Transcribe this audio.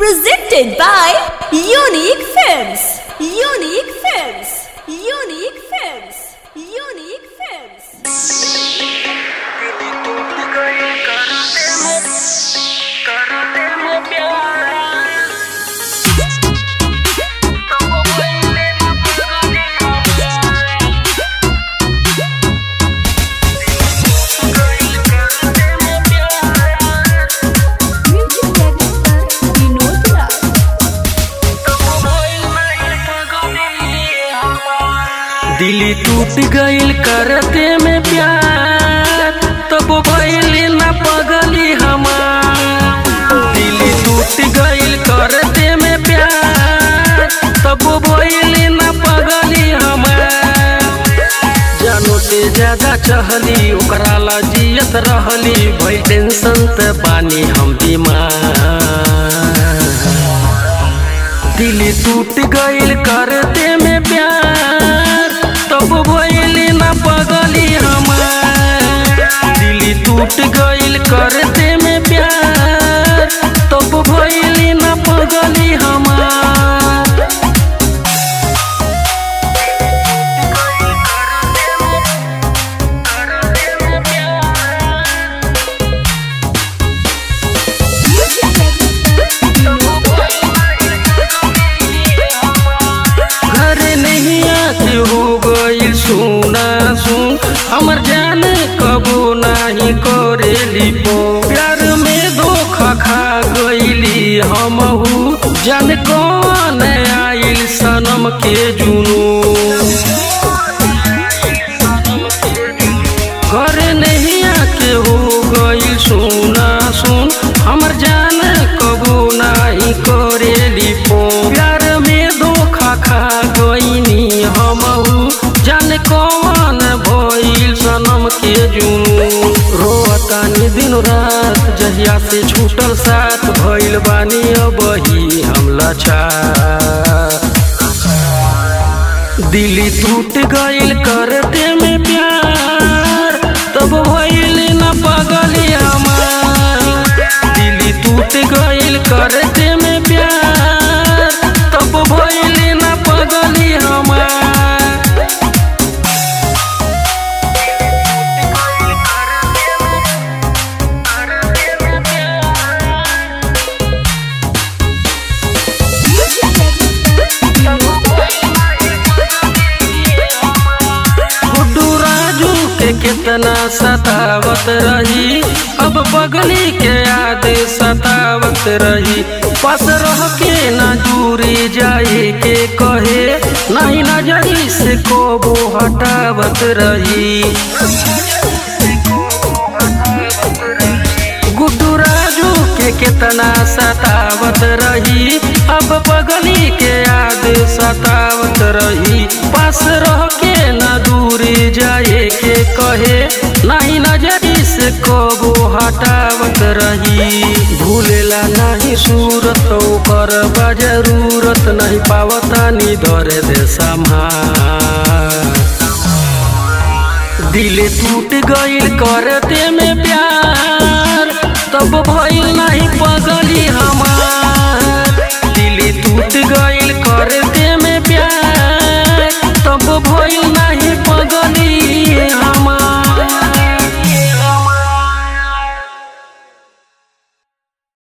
Presented by Unique Films. Unique Films. Unique Films. Unique Films. दिली टूट गईल करते में प्यार तब भइली ना पगली हमार। दिली टूट गईल करते में प्यार तब भइली ना पगली हमार। जानो से ज्यादा चहली ओकरा ला जियत रहली भई टेंशन त पानी हम बीमार। दिली टूट गईल करते में प्यार तब भइली ना पगली हमार। दिली टूट गईल करते में प्यार तब भइली ना पगली हमार। सुना सुन हमर जान कबो नहीं करेली पो प्यार में धोखा खा गईली हमहू जान कौन आइल सनम के जुनू। घर नहीं आके हो गईल सुना सुन हमर जान कबो नहीं करेली पो प्यार में धोखा खा गईनी हमहू जाने कौन भइल सनम के जुनू। रोतानी दिन रात जहिया से छूटल साथ भइल बानी अबही हम लाचार। दिली टूट गईल करते में प्यार तब भइल ना पगली हमार। दिली टूट गईल करते में प्यार तब भइल ना पगली हमार। कितना सतावत रही अब बगली के याद सतावत रही पास रह के ना दूरी जाए के कहे नहीं नजरी से कोबो हटावत रही। गुड्डू राजू के कितना सतावत रही अब बगली के याद सतावत रही पास रह के ना दूरी जाए के कहे नहीं नजरी से कबो हटावत रही। भूलेला नहीं सूरत ओकर बा जरूरत नहीं पावता नी दरे दे संभार। दिल टूट गईल करते में प्यार तब भइल नहीं